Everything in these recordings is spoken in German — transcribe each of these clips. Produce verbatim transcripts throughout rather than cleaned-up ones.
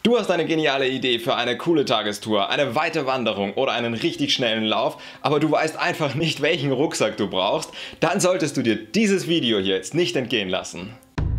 Du hast eine geniale Idee für eine coole Tagestour, eine weite Wanderung oder einen richtig schnellen Lauf, aber du weißt einfach nicht, welchen Rucksack du brauchst, dann solltest du dir dieses Video hier jetzt nicht entgehen lassen.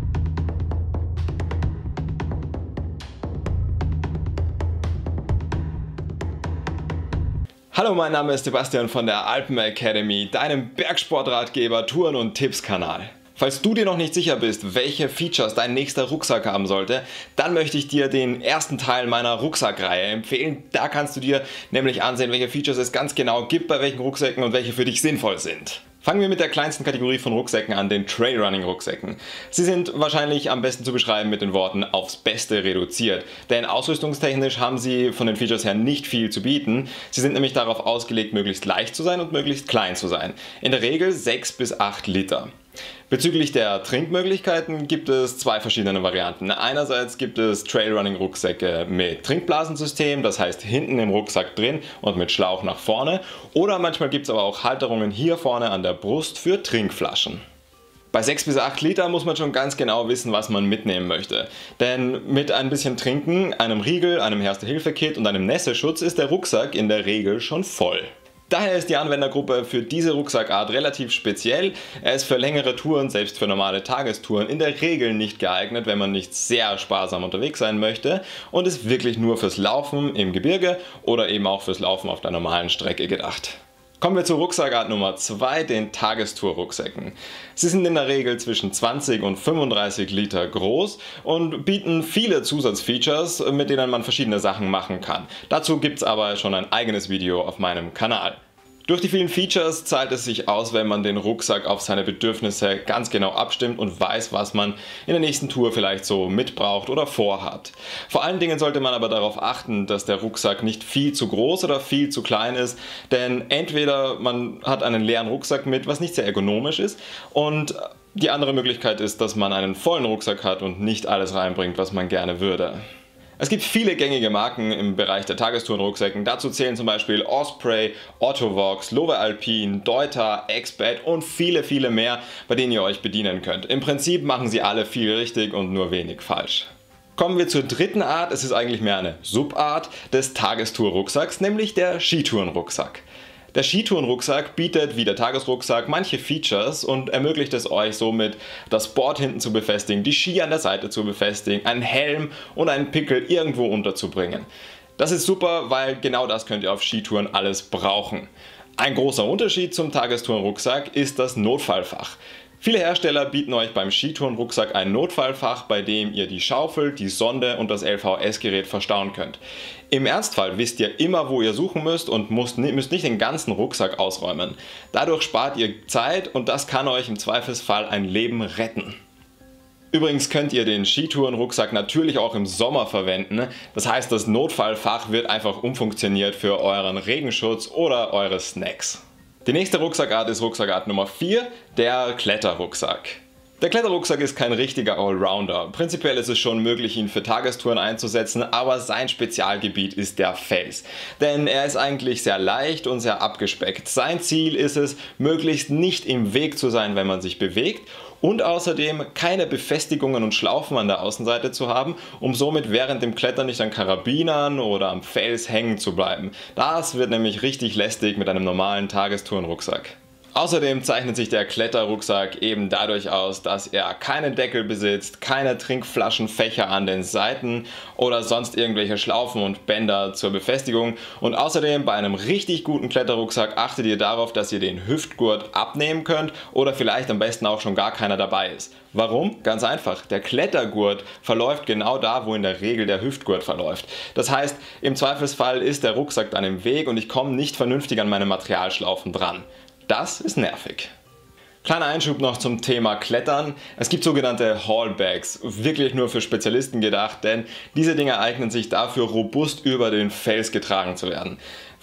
Hallo, mein Name ist Sebastian von der Alpen Academy, deinem Bergsportratgeber, Touren- und Tipps-Kanal. Falls du dir noch nicht sicher bist, welche Features dein nächster Rucksack haben sollte, dann möchte ich dir den ersten Teil meiner Rucksackreihe empfehlen. Da kannst du dir nämlich ansehen, welche Features es ganz genau gibt bei welchen Rucksäcken und welche für dich sinnvoll sind. Fangen wir mit der kleinsten Kategorie von Rucksäcken an, den Trailrunning-Rucksäcken. Sie sind wahrscheinlich am besten zu beschreiben mit den Worten aufs Beste reduziert, denn ausrüstungstechnisch haben sie von den Features her nicht viel zu bieten. Sie sind nämlich darauf ausgelegt, möglichst leicht zu sein und möglichst klein zu sein. In der Regel sechs bis acht Liter. Bezüglich der Trinkmöglichkeiten gibt es zwei verschiedene Varianten. Einerseits gibt es Trailrunning-Rucksäcke mit Trinkblasensystem, das heißt hinten im Rucksack drin und mit Schlauch nach vorne. Oder manchmal gibt es aber auch Halterungen hier vorne an der Brust für Trinkflaschen. Bei sechs bis acht Liter muss man schon ganz genau wissen, was man mitnehmen möchte. Denn mit ein bisschen Trinken, einem Riegel, einem Erste-Hilfe-Kit und einem Nässeschutz ist der Rucksack in der Regel schon voll. Daher ist die Anwendergruppe für diese Rucksackart relativ speziell. Er ist für längere Touren, selbst für normale Tagestouren, in der Regel nicht geeignet, wenn man nicht sehr sparsam unterwegs sein möchte und ist wirklich nur fürs Laufen im Gebirge oder eben auch fürs Laufen auf der normalen Strecke gedacht. Kommen wir zur Rucksackart Nummer zwei, den Tagestour-Rucksäcken. Sie sind in der Regel zwischen zwanzig und fünfunddreißig Liter groß und bieten viele Zusatzfeatures, mit denen man verschiedene Sachen machen kann. Dazu gibt es aber schon ein eigenes Video auf meinem Kanal. Durch die vielen Features zahlt es sich aus, wenn man den Rucksack auf seine Bedürfnisse ganz genau abstimmt und weiß, was man in der nächsten Tour vielleicht so mitbraucht oder vorhat. Vor allen Dingen sollte man aber darauf achten, dass der Rucksack nicht viel zu groß oder viel zu klein ist, denn entweder man hat einen leeren Rucksack mit, was nicht sehr ergonomisch ist, und die andere Möglichkeit ist, dass man einen vollen Rucksack hat und nicht alles reinbringt, was man gerne würde. Es gibt viele gängige Marken im Bereich der Tagestourenrucksäcken. Dazu zählen zum Beispiel Osprey, Ottovox, Love Alpine, Deuter, X-Bed und viele, viele mehr, bei denen ihr euch bedienen könnt. Im Prinzip machen sie alle viel richtig und nur wenig falsch. Kommen wir zur dritten Art, es ist eigentlich mehr eine Subart des Tagestour-Rucksacks, nämlich der Skitourenrucksack. Der Skitourenrucksack bietet wie der Tagesrucksack manche Features und ermöglicht es euch somit, das Board hinten zu befestigen, die Ski an der Seite zu befestigen, einen Helm und einen Pickel irgendwo unterzubringen. Das ist super, weil genau das könnt ihr auf Skitouren alles brauchen. Ein großer Unterschied zum Tagestourenrucksack ist das Notfallfach. Viele Hersteller bieten euch beim Skitourenrucksack ein Notfallfach, bei dem ihr die Schaufel, die Sonde und das L V S-Gerät verstauen könnt. Im Ernstfall wisst ihr immer, wo ihr suchen müsst und müsst nicht den ganzen Rucksack ausräumen. Dadurch spart ihr Zeit und das kann euch im Zweifelsfall ein Leben retten. Übrigens könnt ihr den Skitourenrucksack natürlich auch im Sommer verwenden. Das heißt, das Notfallfach wird einfach umfunktioniert für euren Regenschutz oder eure Snacks. Die nächste Rucksackart ist Rucksackart Nummer vier, der Kletterrucksack. Der Kletterrucksack ist kein richtiger Allrounder. Prinzipiell ist es schon möglich, ihn für Tagestouren einzusetzen, aber sein Spezialgebiet ist der Fels. Denn er ist eigentlich sehr leicht und sehr abgespeckt. Sein Ziel ist es, möglichst nicht im Weg zu sein, wenn man sich bewegt, und außerdem keine Befestigungen und Schlaufen an der Außenseite zu haben, um somit während dem Klettern nicht an Karabinern oder am Fels hängen zu bleiben. Das wird nämlich richtig lästig mit einem normalen Tagestourenrucksack. Außerdem zeichnet sich der Kletterrucksack eben dadurch aus, dass er keinen Deckel besitzt, keine Trinkflaschenfächer an den Seiten oder sonst irgendwelche Schlaufen und Bänder zur Befestigung. Und außerdem bei einem richtig guten Kletterrucksack achtet ihr darauf, dass ihr den Hüftgurt abnehmen könnt oder vielleicht am besten auch schon gar keiner dabei ist. Warum? Ganz einfach. Der Klettergurt verläuft genau da, wo in der Regel der Hüftgurt verläuft. Das heißt, im Zweifelsfall ist der Rucksack dann im Weg und ich komme nicht vernünftig an meine Materialschlaufen dran. Das ist nervig. Kleiner Einschub noch zum Thema Klettern. Es gibt sogenannte Haulbags, wirklich nur für Spezialisten gedacht, denn diese Dinge eignen sich dafür, robust über den Fels getragen zu werden.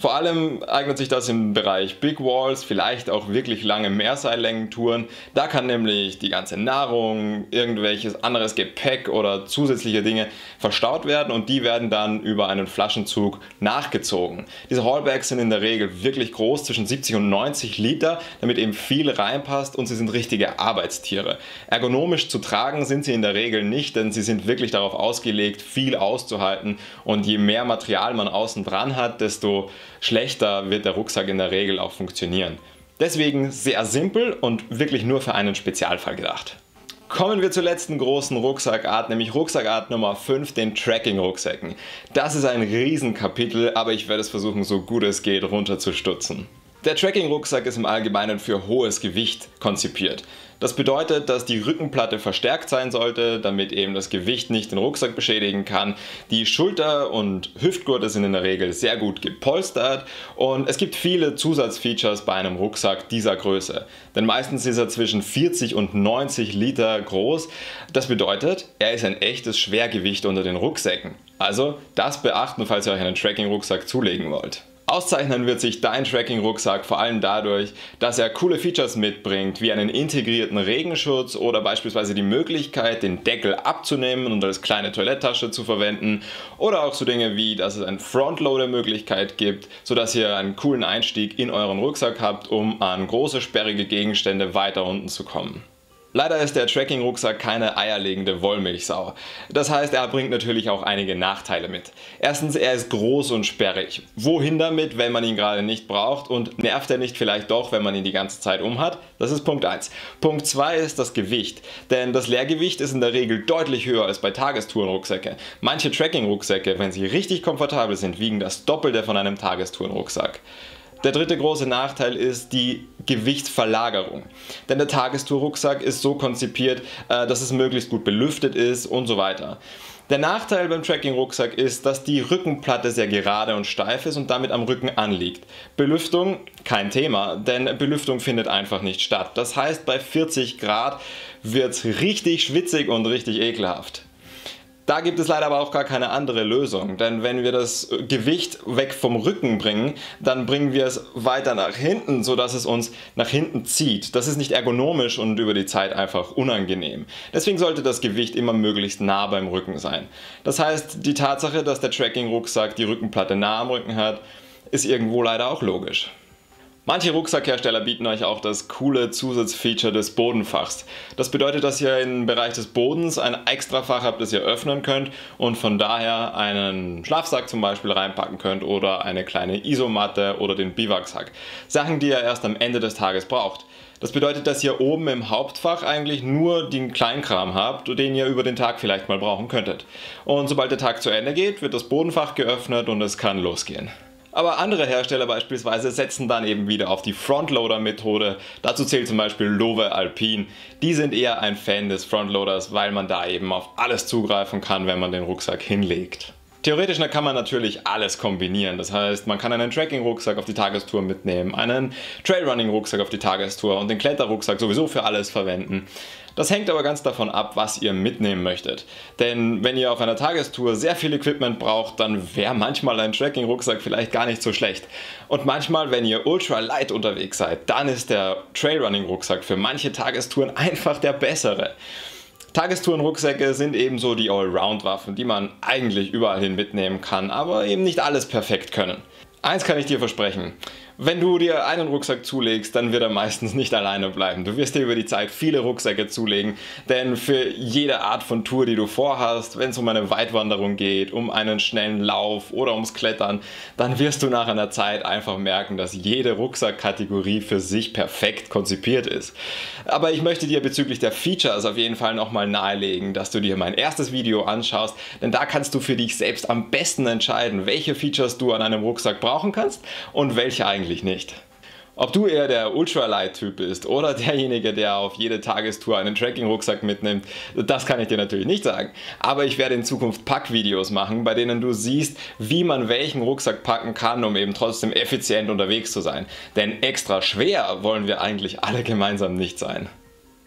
Vor allem eignet sich das im Bereich Big Walls, vielleicht auch wirklich lange Mehrseillängen-Touren. Da kann nämlich die ganze Nahrung, irgendwelches anderes Gepäck oder zusätzliche Dinge verstaut werden und die werden dann über einen Flaschenzug nachgezogen. Diese Haulbags sind in der Regel wirklich groß, zwischen siebzig und neunzig Liter, damit eben viel reinpasst und sie sind richtige Arbeitstiere. Ergonomisch zu tragen sind sie in der Regel nicht, denn sie sind wirklich darauf ausgelegt, viel auszuhalten und je mehr Material man außen dran hat, desto schlechter wird der Rucksack in der Regel auch funktionieren. Deswegen sehr simpel und wirklich nur für einen Spezialfall gedacht. Kommen wir zur letzten großen Rucksackart, nämlich Rucksackart Nummer fünf, den Trekking-Rucksäcken. Das ist ein Riesenkapitel, aber ich werde es versuchen, so gut es geht, runterzustutzen. Der Trekking-Rucksack ist im Allgemeinen für hohes Gewicht konzipiert. Das bedeutet, dass die Rückenplatte verstärkt sein sollte, damit eben das Gewicht nicht den Rucksack beschädigen kann. Die Schulter- und Hüftgurte sind in der Regel sehr gut gepolstert und es gibt viele Zusatzfeatures bei einem Rucksack dieser Größe. Denn meistens ist er zwischen vierzig und neunzig Liter groß. Das bedeutet, er ist ein echtes Schwergewicht unter den Rucksäcken. Also das beachten, falls ihr euch einen Trekking-Rucksack zulegen wollt. Auszeichnen wird sich dein Trekking-Rucksack vor allem dadurch, dass er coole Features mitbringt, wie einen integrierten Regenschutz oder beispielsweise die Möglichkeit, den Deckel abzunehmen und als kleine Toiletttasche zu verwenden oder auch so Dinge wie, dass es eine Frontloader-Möglichkeit gibt, sodass ihr einen coolen Einstieg in euren Rucksack habt, um an große sperrige Gegenstände weiter unten zu kommen. Leider ist der Trekking-Rucksack keine eierlegende Wollmilchsau. Das heißt, er bringt natürlich auch einige Nachteile mit. Erstens, er ist groß und sperrig. Wohin damit, wenn man ihn gerade nicht braucht, und nervt er nicht vielleicht doch, wenn man ihn die ganze Zeit umhat? Das ist Punkt eins. Punkt zwei ist das Gewicht, denn das Leergewicht ist in der Regel deutlich höher als bei Tagestourenrucksäcke. Manche Trekking-Rucksäcke, wenn sie richtig komfortabel sind, wiegen das Doppelte von einem Tagestourenrucksack. Der dritte große Nachteil ist die Gewichtsverlagerung. Denn der Tagestour-Rucksack ist so konzipiert, dass es möglichst gut belüftet ist und so weiter. Der Nachteil beim Trekking-Rucksack ist, dass die Rückenplatte sehr gerade und steif ist und damit am Rücken anliegt. Belüftung kein Thema, denn Belüftung findet einfach nicht statt. Das heißt, bei vierzig Grad wird es richtig schwitzig und richtig ekelhaft. Da gibt es leider aber auch gar keine andere Lösung, denn wenn wir das Gewicht weg vom Rücken bringen, dann bringen wir es weiter nach hinten, sodass es uns nach hinten zieht. Das ist nicht ergonomisch und über die Zeit einfach unangenehm. Deswegen sollte das Gewicht immer möglichst nah beim Rücken sein. Das heißt, die Tatsache, dass der Trekking-Rucksack die Rückenplatte nah am Rücken hat, ist irgendwo leider auch logisch. Manche Rucksackhersteller bieten euch auch das coole Zusatzfeature des Bodenfachs. Das bedeutet, dass ihr im Bereich des Bodens ein Extrafach habt, das ihr öffnen könnt und von daher einen Schlafsack zum Beispiel reinpacken könnt oder eine kleine Isomatte oder den Biwaksack. Sachen, die ihr erst am Ende des Tages braucht. Das bedeutet, dass ihr oben im Hauptfach eigentlich nur den Kleinkram habt, den ihr über den Tag vielleicht mal brauchen könntet. Und sobald der Tag zu Ende geht, wird das Bodenfach geöffnet und es kann losgehen. Aber andere Hersteller beispielsweise setzen dann eben wieder auf die Frontloader-Methode. Dazu zählt zum Beispiel Lowe Alpine. Die sind eher ein Fan des Frontloaders, weil man da eben auf alles zugreifen kann, wenn man den Rucksack hinlegt. Theoretisch kann man natürlich alles kombinieren. Das heißt, man kann einen Trekking-Rucksack auf die Tagestour mitnehmen, einen Trailrunning-Rucksack auf die Tagestour und den Kletterrucksack sowieso für alles verwenden. Das hängt aber ganz davon ab, was ihr mitnehmen möchtet. Denn wenn ihr auf einer Tagestour sehr viel Equipment braucht, dann wäre manchmal ein Trekking-Rucksack vielleicht gar nicht so schlecht. Und manchmal, wenn ihr ultra light unterwegs seid, dann ist der Trailrunning-Rucksack für manche Tagestouren einfach der bessere. Tagestourenrucksäcke sind ebenso die Allround-Waffen, die man eigentlich überall hin mitnehmen kann, aber eben nicht alles perfekt können. Eins kann ich dir versprechen: Wenn du dir einen Rucksack zulegst, dann wird er meistens nicht alleine bleiben. Du wirst dir über die Zeit viele Rucksäcke zulegen, denn für jede Art von Tour, die du vorhast, wenn es um eine Weitwanderung geht, um einen schnellen Lauf oder ums Klettern, dann wirst du nach einer Zeit einfach merken, dass jede Rucksackkategorie für sich perfekt konzipiert ist. Aber ich möchte dir bezüglich der Features auf jeden Fall nochmal nahelegen, dass du dir mein erstes Video anschaust, denn da kannst du für dich selbst am besten entscheiden, welche Features du an einem Rucksack brauchen kannst und welche eigentlich nicht. Ob du eher der Ultralight-Typ bist oder derjenige, der auf jede Tagestour einen Trekking-Rucksack mitnimmt, das kann ich dir natürlich nicht sagen. Aber ich werde in Zukunft Packvideos machen, bei denen du siehst, wie man welchen Rucksack packen kann, um eben trotzdem effizient unterwegs zu sein. Denn extra schwer wollen wir eigentlich alle gemeinsam nicht sein.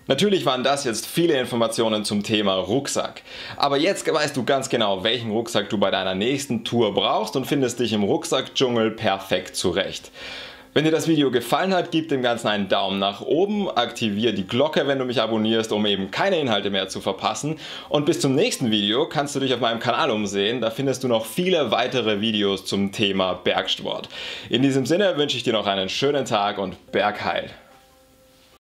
Natürlich waren das jetzt viele Informationen zum Thema Rucksack. Aber jetzt weißt du ganz genau, welchen Rucksack du bei deiner nächsten Tour brauchst und findest dich im Rucksackdschungel perfekt zurecht. Wenn dir das Video gefallen hat, gib dem Ganzen einen Daumen nach oben, aktiviere die Glocke, wenn du mich abonnierst, um eben keine Inhalte mehr zu verpassen. Und bis zum nächsten Video kannst du dich auf meinem Kanal umsehen, da findest du noch viele weitere Videos zum Thema Bergsport. In diesem Sinne wünsche ich dir noch einen schönen Tag und Bergheil!